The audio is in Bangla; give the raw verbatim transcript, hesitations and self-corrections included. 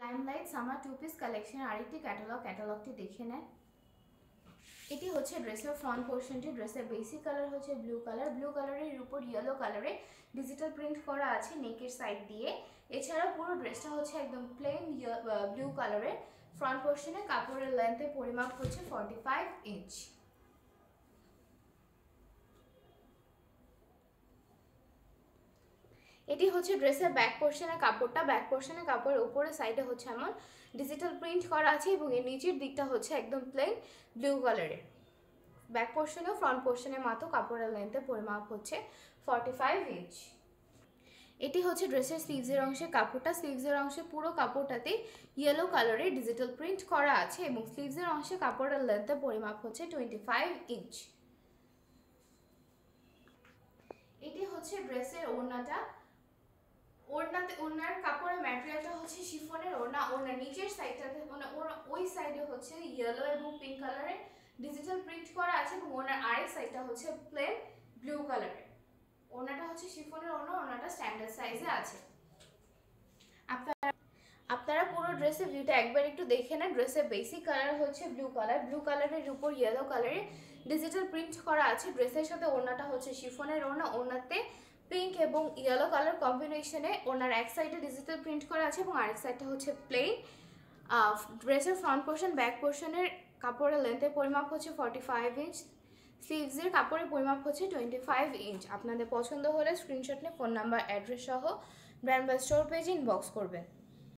Limelight summer two piece collection আরেকটি ক্যাটালগ ক্যাটালগটি দেখে নেন। এটি হচ্ছে ড্রেসের ফ্রন্ট পোর্শনটি। ড্রেসের বেসিক কালার হচ্ছে ব্লু কালার, ব্লু কালারের উপর ইয়েলো কালারে ডিজিটাল প্রিন্ট করা আছে নেকের সাইড দিয়ে। এছাড়া পুরো ড্রেসটা হচ্ছে একদম প্লেন ব্লু কালারের। ফ্রন্ট পোর্শনে কাপড়ের লেন্থের পরিমাপ হচ্ছে ফর্টি ফাইভ ইঞ্চ। এটি হচ্ছে ড্রেসের ব্যাক পোর্শনের কাপড়টা। ব্যাক পোর্শনের কাপড়ের উপরে সাইডে হচ্ছে এমন ডিজিটাল প্রিন্ট করা আছে এবং এর নিচের দিকটা হচ্ছে একদম প্লেন ব্লু কালারের। ব্যাক পোর্শনেও ফ্রন্ট পোর্শনের মতো কাপড়ের লেন্থের পরিমাপ হচ্ছে ফর্টি ফাইভ ইঞ্চ। এটি হচ্ছে ড্রেসের স্লিভসের অংশের কাপড়টা। স্লিভসের অংশে পুরো কাপড়টাতে ইয়েলো কালারের ডিজিটাল প্রিন্ট করা আছে এবং স্লিভসের অংশে কাপড়ের লেন্থের পরিমাপ হচ্ছে টোয়েন্টি ফাইভ ইঞ্চ। এটি হচ্ছে ড্রেসের ওড়নাটা। ওড়নাতে ওড়নার কাপড়ের ম্যাটেরিয়ালটা হচ্ছে শিফনের ওড়না। ওড়নার নিচের সাইডটাতে মানে ওই সাইডে হচ্ছে ইয়েলো এবং পিঙ্ক কালারের ডিজিটাল প্রিন্ট করা আছে এবং ওড়নার আরেক সাইডটা হচ্ছে প্লেন ব্লু কালারের। ওড়নাটা হচ্ছে শিফনের ওড়না, ওড়নাটা স্ট্যান্ডার্ড সাইজে আছে। আপনারা আপনারা পুরো ড্রেসের ভিউটা একবার একটু দেখে নেন। ড্রেসের বেসিক কালার হচ্ছে ব্লু কালার, ব্লু কালারের উপর ইয়েলো কালারের ডিজিটাল প্রিন্ট করা আছে। ড্রেসের সাথে ওড়নাটা হচ্ছে শিফনের ওড়না, ওড়নাতে পিঙ্ক এবং ইয়েলো কালার কম্বিনেশনে ওনার এক সাইডে ডিজিটাল প্রিন্ট করা আছে এবং আরেক সাইডটা হচ্ছে প্লেন। ড্রেসের ফ্রন্ট পোর্শন ব্যাক পোর্শনের কাপড়ের লেন্থের পরিমাপ হচ্ছে ফর্টি ফাইভ ইঞ্চ। স্লিভসের কাপড়ের পরিমাপ হচ্ছে টোয়েন্টি ফাইভ ইঞ্চ। আপনাদের পছন্দ হলে স্ক্রিনশট নিয়ে ফোন নাম্বার অ্যাড্রেস সহ ব্র্যান্ড বা স্টোর পেজে ইনবক্স করবেন।